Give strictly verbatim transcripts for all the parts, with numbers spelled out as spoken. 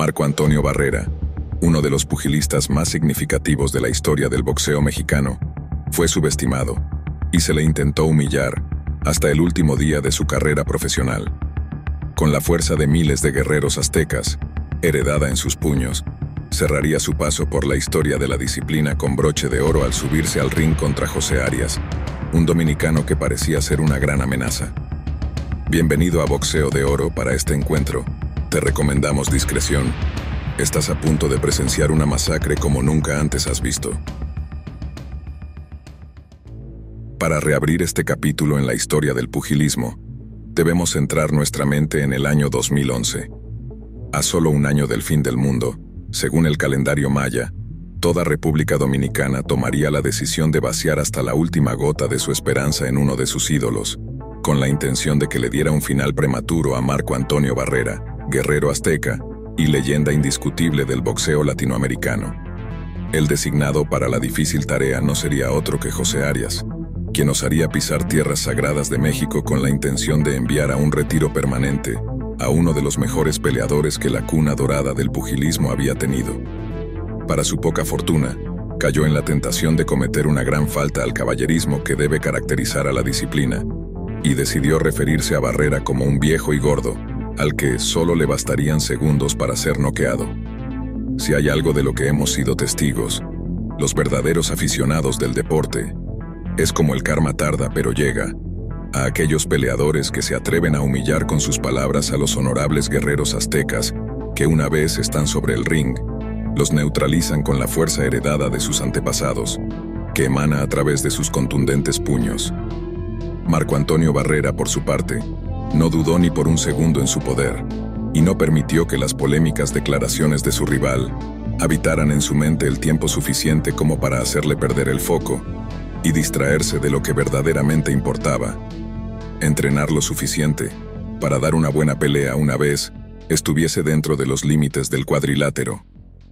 Marco Antonio Barrera, uno de los pugilistas más significativos de la historia del boxeo mexicano, fue subestimado y se le intentó humillar hasta el último día de su carrera profesional. Con la fuerza de miles de guerreros aztecas, heredada en sus puños, cerraría su paso por la historia de la disciplina con broche de oro al subirse al ring contra José Arias, un dominicano que parecía ser una gran amenaza. Bienvenido a Boxeo de Oro. Para este encuentro, te recomendamos discreción. Estás a punto de presenciar una masacre como nunca antes has visto. Para reabrir este capítulo en la historia del pugilismo, debemos centrar nuestra mente en el año dos mil once. A solo un año del fin del mundo, según el calendario maya, toda República Dominicana tomaría la decisión de vaciar hasta la última gota de su esperanza en uno de sus ídolos, con la intención de que le diera un final prematuro a Marco Antonio Barrera, guerrero azteca y leyenda indiscutible del boxeo latinoamericano. El designado para la difícil tarea no sería otro que José Arias, quien osaría pisar tierras sagradas de México con la intención de enviar a un retiro permanente a uno de los mejores peleadores que la cuna dorada del pugilismo había tenido. Para su poca fortuna, cayó en la tentación de cometer una gran falta al caballerismo que debe caracterizar a la disciplina, y decidió referirse a Barrera como un viejo y gordo, al que solo le bastarían segundos para ser noqueado. Si hay algo de lo que hemos sido testigos, los verdaderos aficionados del deporte, es como el karma tarda pero llega, a aquellos peleadores que se atreven a humillar con sus palabras a los honorables guerreros aztecas que una vez están sobre el ring, los neutralizan con la fuerza heredada de sus antepasados, que emana a través de sus contundentes puños. Marco Antonio Barrera, por su parte, no dudó ni por un segundo en su poder, y no permitió que las polémicas declaraciones de su rival habitaran en su mente el tiempo suficiente como para hacerle perder el foco y distraerse de lo que verdaderamente importaba: entrenar lo suficiente para dar una buena pelea una vez estuviese dentro de los límites del cuadrilátero.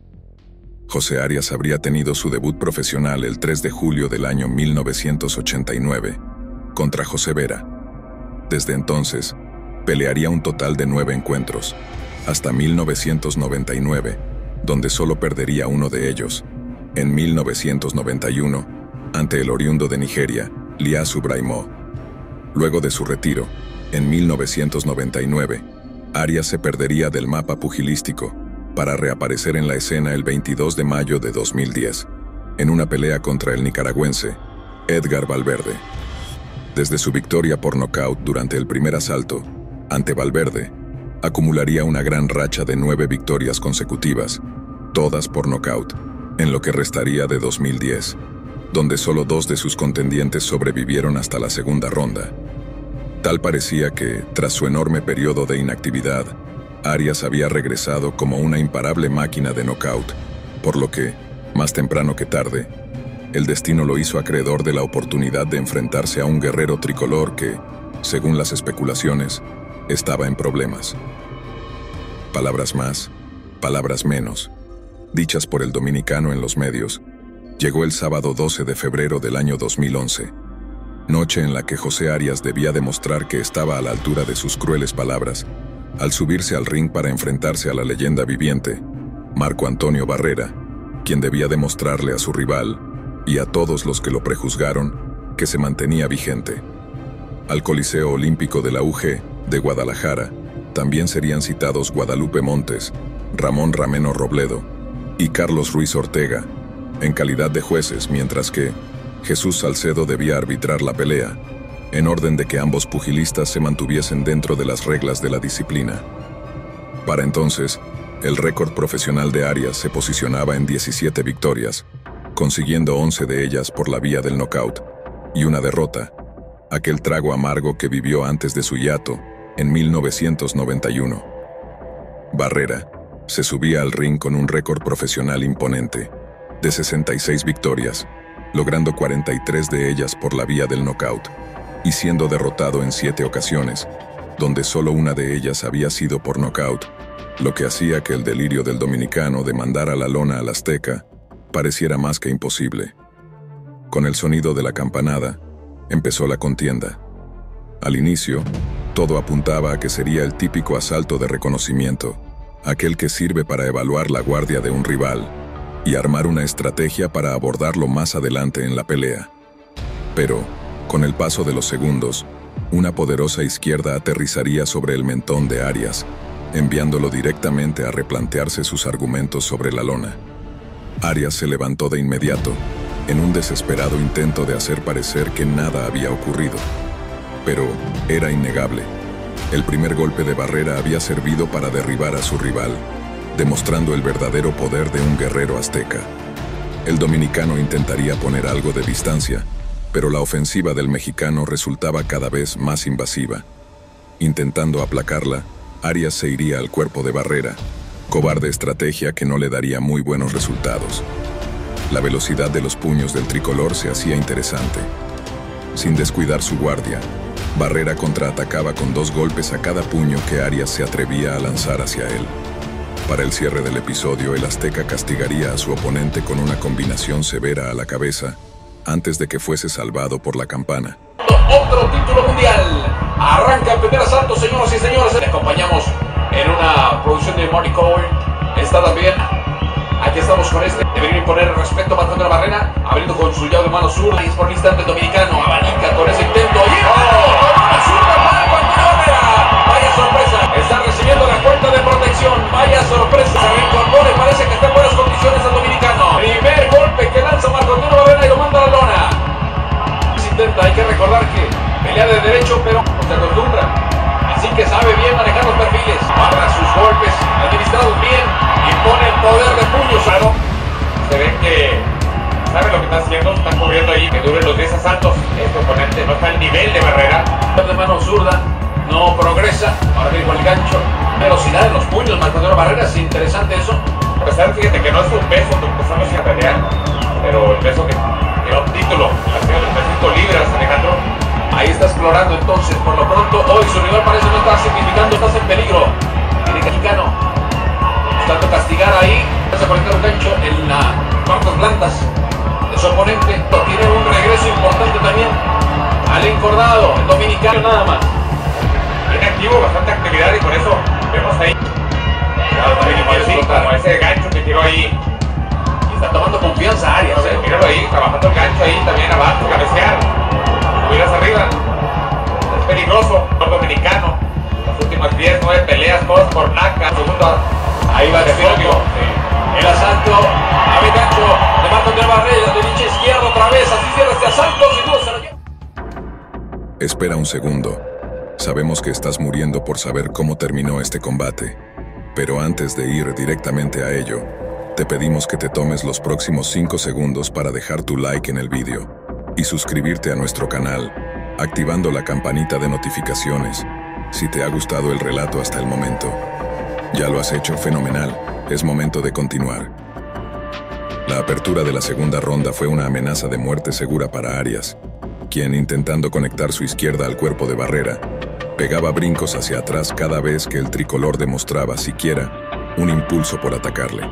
José Arias habría tenido su debut profesional el tres de julio del año mil novecientos ochenta y nueve, contra José Vera. Desde entonces, pelearía un total de nueve encuentros, hasta mil novecientos noventa y nueve, donde solo perdería uno de ellos, en mil novecientos noventa y uno, ante el oriundo de Nigeria, Liasu Braimo. Luego de su retiro, en mil novecientos noventa y nueve, Arias se perdería del mapa pugilístico para reaparecer en la escena el veintidós de mayo de dos mil diez, en una pelea contra el nicaragüense Edgar Valverde. Desde su victoria por nocaut durante el primer asalto, ante Valverde, acumularía una gran racha de nueve victorias consecutivas, todas por nocaut, en lo que restaría de dos mil diez, donde solo dos de sus contendientes sobrevivieron hasta la segunda ronda. Tal parecía que, tras su enorme periodo de inactividad, Arias había regresado como una imparable máquina de nocaut, por lo que, más temprano que tarde, el destino lo hizo acreedor de la oportunidad de enfrentarse a un guerrero tricolor que, según las especulaciones, estaba en problemas. Palabras más, palabras menos, dichas por el dominicano en los medios, llegó el sábado doce de febrero del año dos mil once, noche en la que José Arias debía demostrar que estaba a la altura de sus crueles palabras, al subirse al ring para enfrentarse a la leyenda viviente, Marco Antonio Barrera, quien debía demostrarle a su rival, y a todos los que lo prejuzgaron, que se mantenía vigente. Al Coliseo Olímpico de la U G de Guadalajara también serían citados Guadalupe Montes, Ramón Rameno Robledo y Carlos Ruiz Ortega, en calidad de jueces, mientras que Jesús Salcedo debía arbitrar la pelea, en orden de que ambos pugilistas se mantuviesen dentro de las reglas de la disciplina. Para entonces, el récord profesional de Arias se posicionaba en diecisiete victorias, consiguiendo once de ellas por la vía del nocaut, y una derrota, aquel trago amargo que vivió antes de su hiato, en mil novecientos noventa y uno. Barrera se subía al ring con un récord profesional imponente, de sesenta y seis victorias, logrando cuarenta y tres de ellas por la vía del nocaut, y siendo derrotado en siete ocasiones, donde solo una de ellas había sido por nocaut, lo que hacía que el delirio del dominicano de mandar a la lona al azteca pareciera más que imposible. Con el sonido de la campanada, empezó la contienda. Al inicio, todo apuntaba a que sería el típico asalto de reconocimiento, aquel que sirve para evaluar la guardia de un rival y armar una estrategia para abordarlo más adelante en la pelea. Pero, con el paso de los segundos, una poderosa izquierda aterrizaría sobre el mentón de Arias, enviándolo directamente a replantearse sus argumentos sobre la lona. Arias se levantó de inmediato, en un desesperado intento de hacer parecer que nada había ocurrido. Pero era innegable. El primer golpe de Barrera había servido para derribar a su rival, demostrando el verdadero poder de un guerrero azteca. El dominicano intentaría poner algo de distancia, pero la ofensiva del mexicano resultaba cada vez más invasiva. Intentando aplacarla, Arias se iría al cuerpo de Barrera, cobarde estrategia que no le daría muy buenos resultados. La velocidad de los puños del tricolor se hacía interesante. Sin descuidar su guardia, Barrera contraatacaba con dos golpes a cada puño que Arias se atrevía a lanzar hacia él. Para el cierre del episodio, el azteca castigaría a su oponente con una combinación severa a la cabeza, antes de que fuese salvado por la campana. Otro título mundial. Arranca el primer asalto, señoras y señores. Le acompañamos en una producción de Money Cole. Está también. Aquí estamos con este. Debería imponer el respeto marcando la barrera, abriendo con su llave de mano zurda. Y es por un instante el dominicano. Abanica con ese intento. ¡Y ¡oh! ¡Mano zurda para Martín Barrera! Vaya sorpresa. Está recibiendo la cuenta de protección. Vaya sorpresa. Se reincorpora y parece que está en buenas condiciones el dominicano. Primer golpe que lanza Marco Antonio Barrera y lo manda a la lona. Intenta, hay que recordar que pelea de derecho, pero no se acostumbra. Así que sabe bien manejar los perfiles. Barra sus golpes, administrados bien, y pone el poder de puños. Claro, se ve que sabe lo que está haciendo, está cubriendo ahí, que duren los diez asaltos. Este oponente no está al nivel de Barrera. De mano zurda, no progresa. Ahora viene con el gancho. Velocidad en los puños, Marco Antonio Barrera, es interesante eso. A pesar, fíjate que no es un peso que empezamos a pelear, pero el peso que dio un título, ha sido de trescientas libras, Alejandro. Ahí está explorando entonces, por lo pronto, hoy su rival parece no estar significando, estás en peligro. Tiene que mexicano, buscando castigar ahí, vas a conectar un gancho en las cuartas blancas de su oponente. Tiene un regreso importante también al encordado, el dominicano nada más. Tiene activo, bastante actividad y por eso vemos ahí. Claro, también sí, como ese gancho que tiró ahí. Y está tomando confianza Arias, ¿eh? Míralo ahí, trabajando el gancho ahí también abajo, cabecear. Subirás arriba. Es peligroso, el dominicano. Las últimas diez, nueve peleas, todas por naca. Segundo, ahí va de podio. Sí. El asalto, a ver gancho, de Marco Antonio Barrera, de derecha izquierda otra vez. Así cierra este asalto, sin duda se lo lleva. Espera un segundo. Sabemos que estás muriendo por saber cómo terminó este combate. Pero antes de ir directamente a ello, te pedimos que te tomes los próximos cinco segundos para dejar tu like en el vídeo y suscribirte a nuestro canal, activando la campanita de notificaciones, si te ha gustado el relato hasta el momento. Ya lo has hecho fenomenal, es momento de continuar. La apertura de la segunda ronda fue una amenaza de muerte segura para Arias, quien, intentando conectar su izquierda al cuerpo de Barrera, pegaba brincos hacia atrás cada vez que el tricolor demostraba siquiera un impulso por atacarle.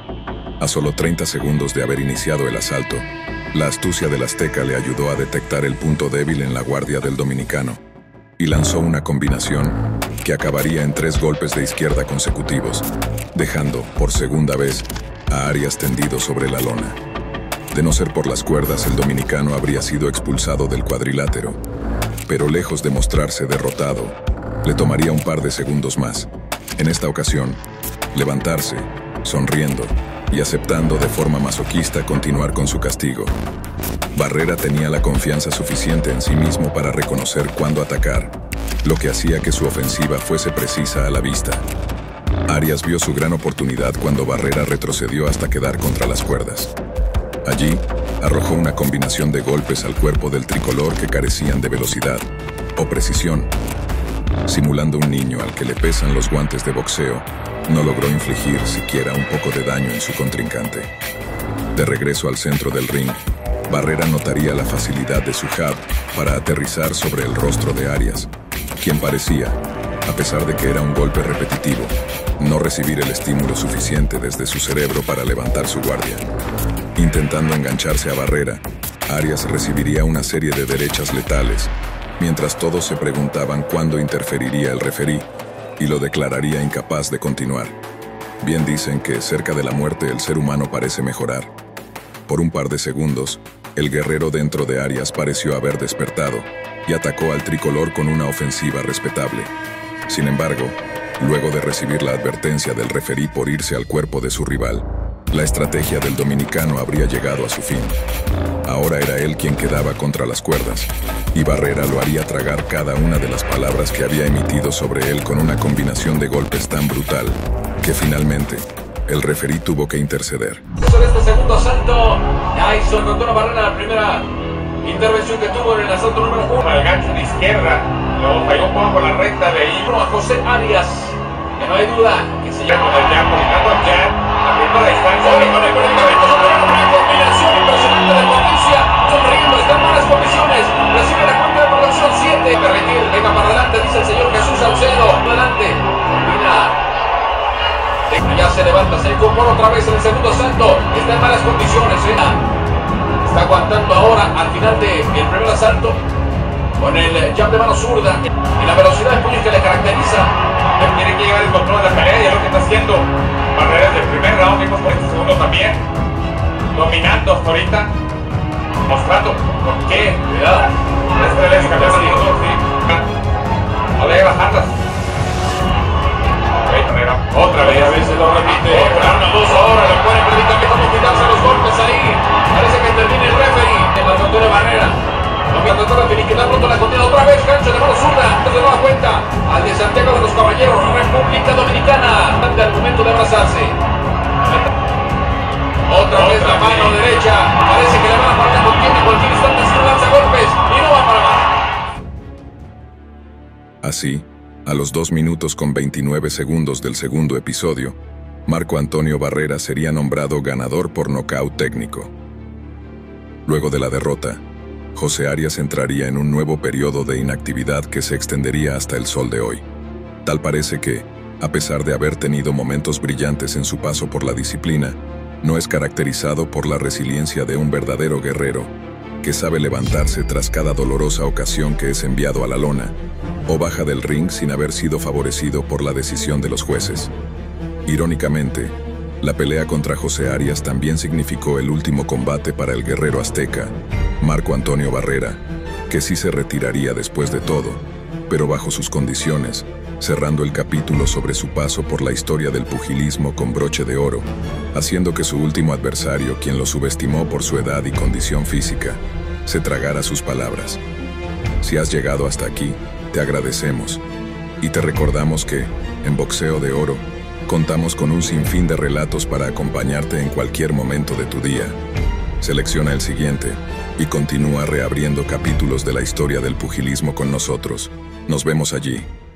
A solo treinta segundos de haber iniciado el asalto, la astucia del azteca le ayudó a detectar el punto débil en la guardia del dominicano y lanzó una combinación que acabaría en tres golpes de izquierda consecutivos, dejando, por segunda vez, a Arias tendido sobre la lona. De no ser por las cuerdas, el dominicano habría sido expulsado del cuadrilátero, pero lejos de mostrarse derrotado, le tomaría un par de segundos más. En esta ocasión, levantarse, sonriendo y aceptando de forma masoquista continuar con su castigo. Barrera tenía la confianza suficiente en sí mismo para reconocer cuándo atacar, lo que hacía que su ofensiva fuese precisa a la vista. Arias vio su gran oportunidad cuando Barrera retrocedió hasta quedar contra las cuerdas. Allí, arrojó una combinación de golpes al cuerpo del tricolor que carecían de velocidad o precisión. Simulando un niño al que le pesan los guantes de boxeo, no logró infligir siquiera un poco de daño en su contrincante. De regreso al centro del ring, Barrera notaría la facilidad de su jab para aterrizar sobre el rostro de Arias, quien parecía, a pesar de que era un golpe repetitivo, no recibir el estímulo suficiente desde su cerebro para levantar su guardia. Intentando engancharse a Barrera, Arias recibiría una serie de derechas letales, mientras todos se preguntaban cuándo interferiría el referí y lo declararía incapaz de continuar. Bien dicen que cerca de la muerte el ser humano parece mejorar. Por un par de segundos, el guerrero dentro de Arias pareció haber despertado y atacó al tricolor con una ofensiva respetable. Sin embargo, luego de recibir la advertencia del referí por irse al cuerpo de su rival, la estrategia del dominicano habría llegado a su fin. Ahora era él quien quedaba contra las cuerdas, y Barrera lo haría tragar cada una de las palabras que había emitido sobre él con una combinación de golpes tan brutal que finalmente el referí tuvo que interceder. En este segundo asalto, Tyson encontró una Barrera en la primera intervención que tuvo en el asalto número uno. Al gancho de izquierda, lo falló un poco con la recta de ahí. A José Arias, que no hay duda que se llama Con el jab, conectando al jab, abriendo la distancia. Oye, con el conectamiento, una combinación impresionante de potencia, sonriendo, está en malas condiciones, recibe la cuenta de producción siete. Permitir, venga para adelante, dice el señor Jesús Salcedo. Adelante, combina. Ya se levanta, se incorpora otra vez en el segundo asalto, está en malas condiciones, ¿eh? Está aguantando ahora al final del de primer asalto con el jab de mano zurda y la velocidad de puño que le caracteriza. Él tiene que llevar el control de la pelea y es lo que está haciendo. Barreras del primer round, vimos por este segundo también. Dominando hasta ahorita. Mostrando por qué. Cuidado. Este es el campeón, sí. No le bajarlas. Otra vez. Otra vez se lo repite. Otra. Una, dos, ahora lo pueden predicamente como quitarse los golpes ahí. Parece que termina el referee. En la frontera de Barrera. Lo que trató de finiquitar pronto la contienda. Otra vez gancho de mano zurda. No se da cuenta. Al de Santiago de los Caballeros, República Dominicana. Al momento de abrazarse. Otra vez la mano derecha. Parece que le van a parar la contienda en cualquier instante. Si no lanza golpes y no va para más. Así, a los dos minutos con veintinueve segundos del segundo episodio, Marco Antonio Barrera sería nombrado ganador por nocaut técnico. Luego de la derrota, José Arias entraría en un nuevo periodo de inactividad que se extendería hasta el sol de hoy. Tal parece que, a pesar de haber tenido momentos brillantes en su paso por la disciplina, no es caracterizado por la resiliencia de un verdadero guerrero, que sabe levantarse tras cada dolorosa ocasión que es enviado a la lona, o baja del ring sin haber sido favorecido por la decisión de los jueces. Irónicamente, la pelea contra José Arias también significó el último combate para el guerrero azteca, Marco Antonio Barrera, que sí se retiraría después de todo, pero bajo sus condiciones, cerrando el capítulo sobre su paso por la historia del pugilismo con broche de oro, haciendo que su último adversario, quien lo subestimó por su edad y condición física, se tragara sus palabras. Si has llegado hasta aquí, te agradecemos y te recordamos que, en Boxeo de Oro, contamos con un sinfín de relatos para acompañarte en cualquier momento de tu día. Selecciona el siguiente y continúa reabriendo capítulos de la historia del pugilismo con nosotros. Nos vemos allí.